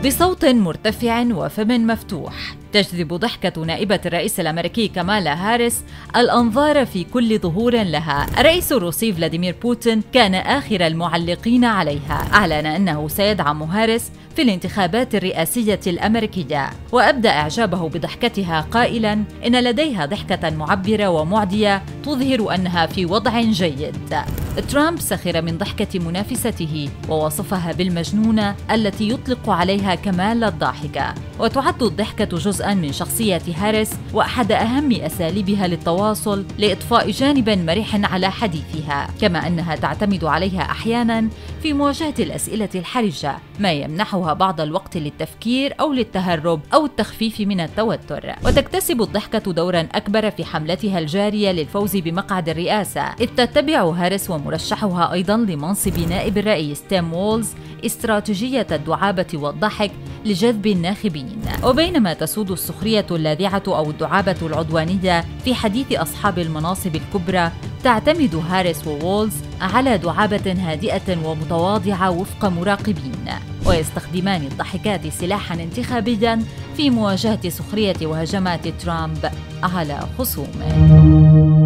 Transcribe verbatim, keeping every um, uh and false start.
بصوت مرتفع وفم مفتوح تجذب ضحكة نائبة الرئيس الأمريكي كامالا هاريس الأنظار في كل ظهور لها. الرئيس الروسي فلاديمير بوتين كان آخر المعلقين عليها. أعلن أنه سيدعم هاريس في الانتخابات الرئاسية الأمريكية، وأبدى إعجابه بضحكتها قائلاً إن لديها ضحكة معبرة ومعدية تظهر أنها في وضع جيد. ترامب سخر من ضحكة منافسته ووصفها بالمجنونة التي يطلق عليها كمال الضاحكة. وتعد الضحكة جزءاً من شخصية هاريس وأحد أهم أساليبها للتواصل لإضفاء جانب مرح على حديثها، كما أنها تعتمد عليها أحياناً في مواجهة الأسئلة الحرجة، ما يمنحها بعض الوقت للتفكير أو للتهرب أو التخفيف من التوتر. وتكتسب الضحكة دوراً أكبر في حملتها الجارية للفوز بمقعد الرئاسة، إذ تتبع هاريس ومرشحها أيضاً لمنصب نائب الرئيس تيم وولز استراتيجية الدعابة والضحك لجذب الناخبين. وبينما تسود السخرية اللاذعة أو الدعابة العدوانية في حديث أصحاب المناصب الكبرى، تعتمد هاريس ووولز على دعابة هادئة ومتواضعة وفق مراقبين، ويستخدمان الضحكات سلاحاً انتخابياً في مواجهة سخرية وهجمات ترامب على خصومه.